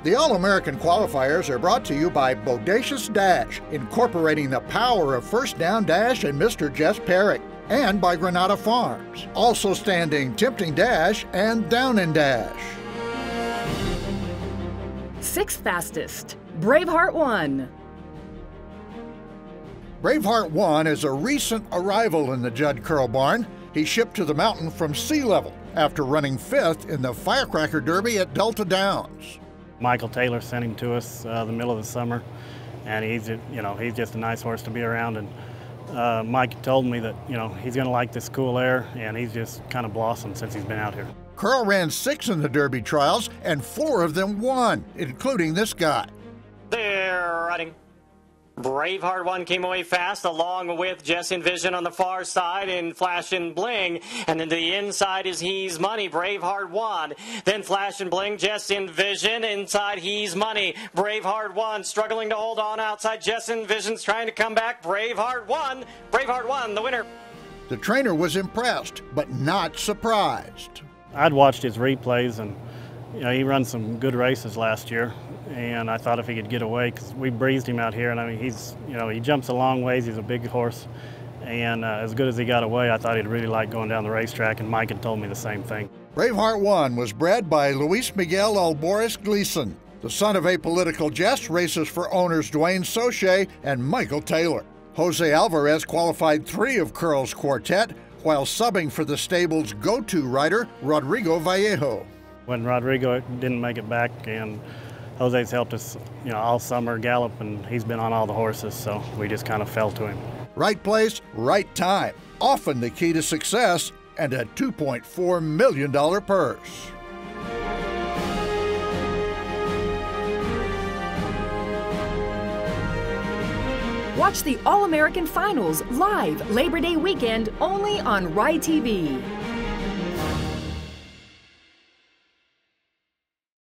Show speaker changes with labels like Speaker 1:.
Speaker 1: The All-American qualifiers are brought to you by Bodacious Dash, incorporating the power of First Down Dash and Mr. Jess Perrick, and by Granada Farms, also standing Tempting Dash and Down and Dash.
Speaker 2: Sixth fastest, Braveheart won.
Speaker 1: Braveheart 1 is a recent arrival in the Judd Curl barn. He shipped to the mountain from sea level after running 5th in the Firecracker Derby at Delta Downs.
Speaker 3: Michael Taylor sent him to us the middle of the summer, and he's just a nice horse to be around. And Mike told me that he's going to like this cool air, and he's just kind of blossomed since he's been out here.
Speaker 1: Curl ran 6 in the Derby trials, and 4 of them won, including this guy.
Speaker 4: They're running. Braveheart 1 came away fast, along with Jess Envision on the far side in Flash and Bling. And then to the inside is He's Money, Braveheart 1. Then Flash and Bling, Jess Envision. Inside He's Money, Braveheart 1 struggling to hold on outside. Jess Envision's trying to come back. Braveheart 1, the winner.
Speaker 1: The trainer was impressed, but not surprised.
Speaker 3: I'd watched his replays, and he run some good races last year. And I thought if he could get away, because we breezed him out here, and I mean, he jumps a long ways. He's a big horse, and as good as he got away, I thought he'd really like going down the racetrack, and Mike had told me the same thing.
Speaker 1: Braveheart 1 was bred by Luis Miguel Alboris Gleason. The son of Apolitical Jess races for owners Dwayne Soche and Michael Taylor. Jose Alvarez qualified 3 of Curl's quartet, while subbing for the stable's go-to rider, Rodrigo Vallejo.
Speaker 3: When Rodrigo didn't make it back, and Jose's helped us, all summer gallop, and he's been on all the horses, so we just kind of fell to him.
Speaker 1: Right place, right time. Often the key to success, and a $2.4 million purse.
Speaker 2: Watch the All-American Finals live Labor Day weekend only on Rye TV.